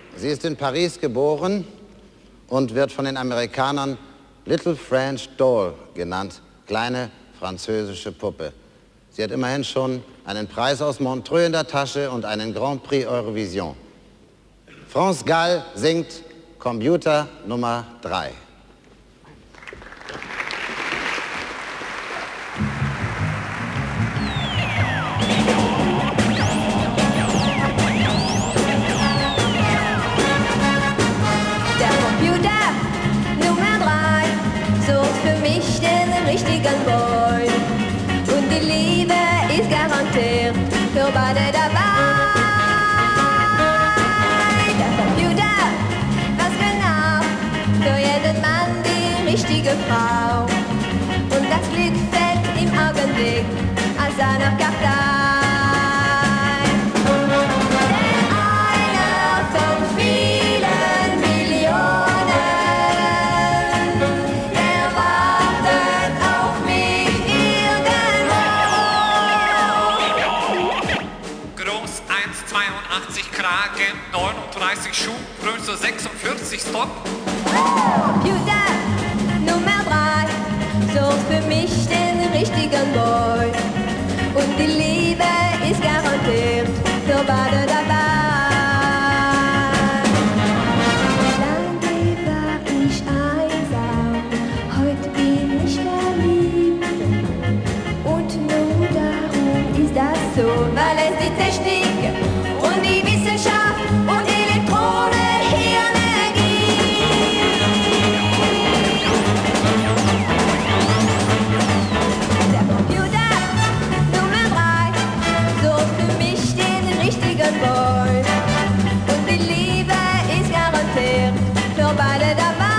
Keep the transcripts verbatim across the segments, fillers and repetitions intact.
Sie ist in Paris geboren und wird von den Amerikanern Little French Doll genannt, kleine französische Puppe. Sie hat immerhin schon einen Preis aus Montreux in der Tasche und einen Grand Prix Eurovision. France Gall singt Computer Nummer drei. Der Computer Nummer drei sucht für mich den richtigen Boy. Und die Liebe ist garantiert für beide dabei. Der Computer weiß genau für jeden Mann die richtige Frau. Und das Glück fällt im Augenblick als einer Kartei. Denn einer von vielen Millionen, der wartet auf mich irgendwo. Groß eins Komma zweiundachtzig Kragen, neununddreißig Schuh, Größe sechsundvierzig Stop. Computer Nummer drei sucht für mich den richtigen Boy. Und die Liebe ist garantiert für beide dabei. Lange war ich einsam, heute bin ich verliebt. Und nur darum ist das so, weil es die Technik und die Wissenschaft und Elektronenhirne gibt. Der Computer Nummer drei sucht für mich den richtigen Boy. Und die Liebe ist garantiert für beide dabei.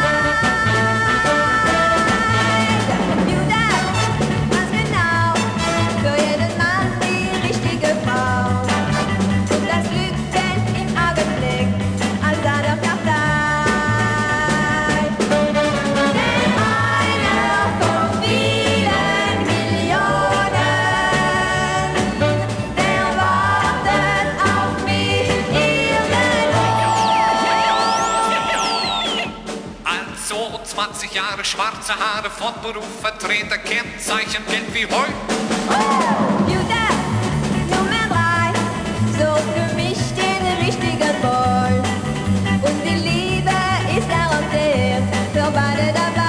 Der Computer weiß genau für jeden Mann die richtige Frau. Und das Glück fällt im Augenblick als einer Kartei. Denn einer von vielen Millionen, der wartet auf mich irgendwo. Also zwanzig Jahre schwarze Haare, von Beruf Vertreter, Kennzeichen Geld wie Heu. Computer Nummer drei sucht für mich den richtigen Boy. Und die Liebe ist garantiert für beide dabei.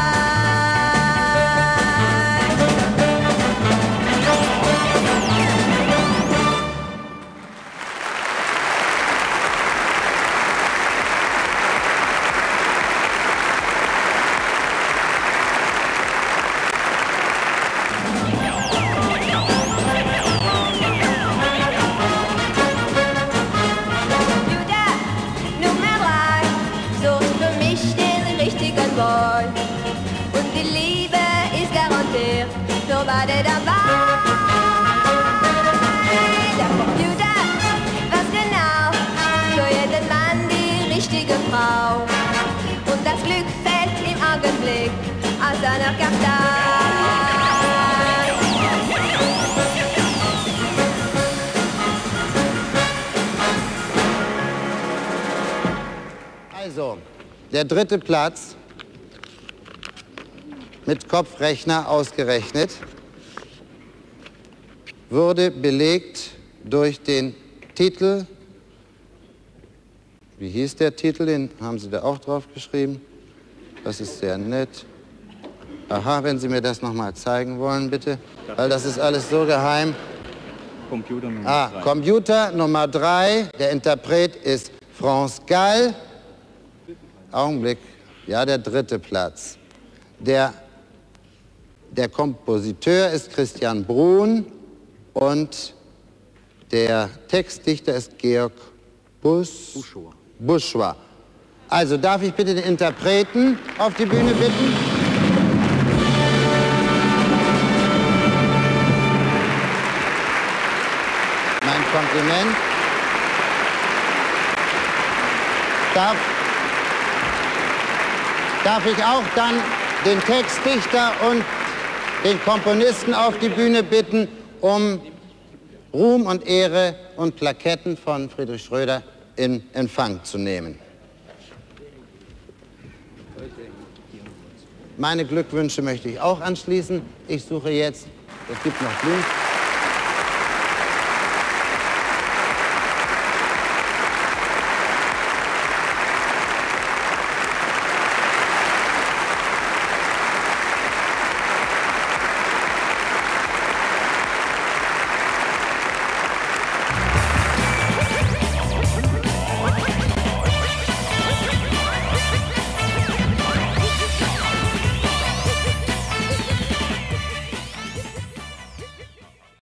Computer Nummer drei sucht für mich den richtigen Boy. Und die Liebe ist garantiert für beide dabei. Der Computer weiß genau für jeden Mann die richtige Frau. Und das Glück fällt im Augenblick aus einer Kartei. Also, der dritte Platz mit Kopfrechner ausgerechnet wurde belegt durch den Titel, wie hieß der Titel, den haben Sie da auch drauf geschrieben, das ist sehr nett. Aha, wenn Sie mir das noch mal zeigen wollen, bitte, weil das ist alles so geheim. Computer Nummer Ah, drei. Computer Nummer drei, der Interpret ist France Gall. Augenblick, ja, der dritte Platz. Der, der Kompositeur ist Christian Bruhn und der Textdichter ist Georg Bus Buschor. Buschor. Also darf ich bitte den Interpreten auf die Bühne bitten? Mein Kompliment. Darf, darf ich auch dann den Textdichter und den Komponisten auf die Bühne bitten, um Ruhm und Ehre und Plaketten von Friedrich Schröder in Empfang zu nehmen. Meine Glückwünsche möchte ich auch anschließen. Ich suche jetzt, es gibt noch Blumen.